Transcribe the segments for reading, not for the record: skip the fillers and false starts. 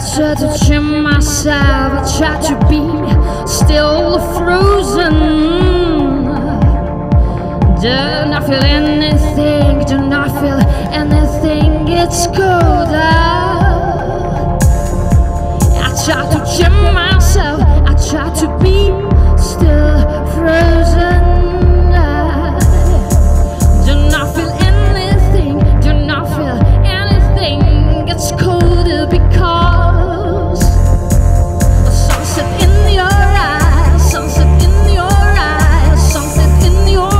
try to cheer myself, I try to be still frozen. Do not feel anything, do not feel anything, it's colder. I try to cheer myself, I try to be still frozen. Do not feel anything, do not feel anything, it's colder because the sunset in your eyes, sunset in your eyes, sunset in your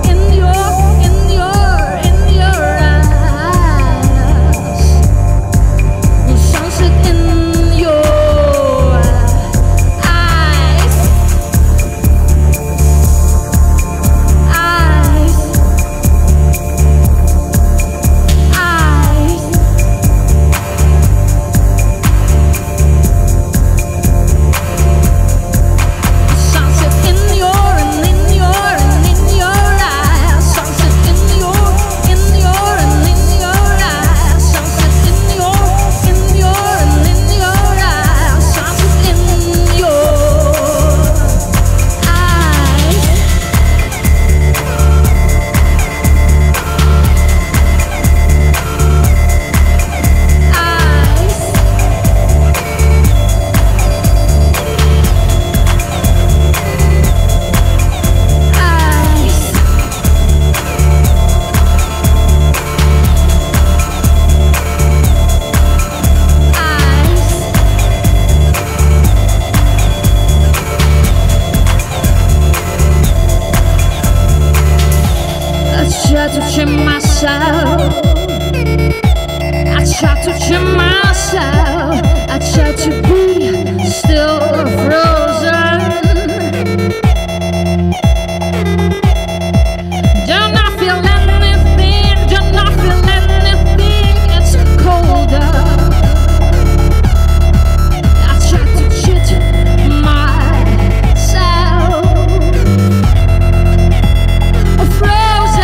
eyes, the sunset in your eyes, eyes, eyes. Sunset in your and in your and in your eyes. Sunset in your and in your eyes. Sunset in your and in your eyes. Sunset in your eyes. I try to cheer myself, I try to cheer myself, I try to be still frozen. Do not feel anything, do not feel anything, it's colder. I try to cheat myself, frozen.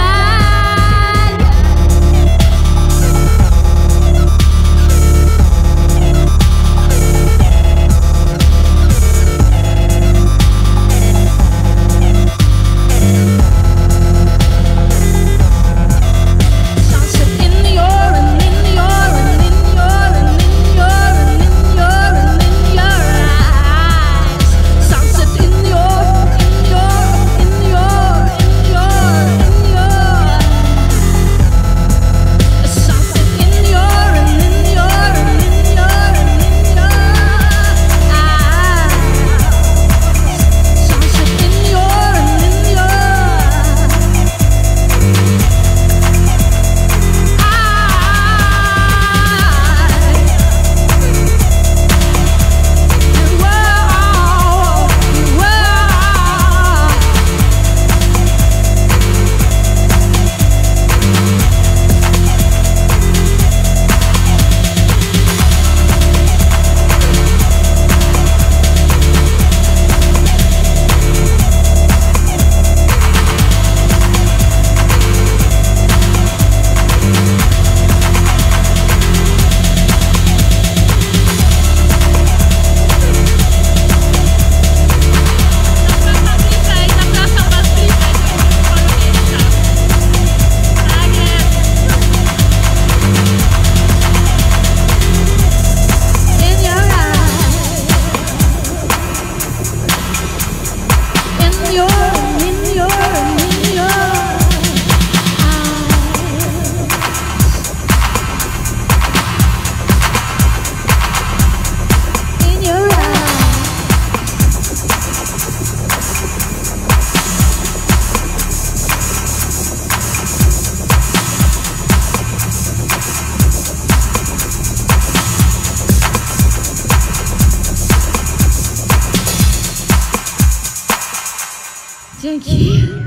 Sunset in your and in your and in your and in your and in your and in your eyes. Sunset in your sunset in your and in your and in your and in your eyes. Sunset in your and in your Thank you.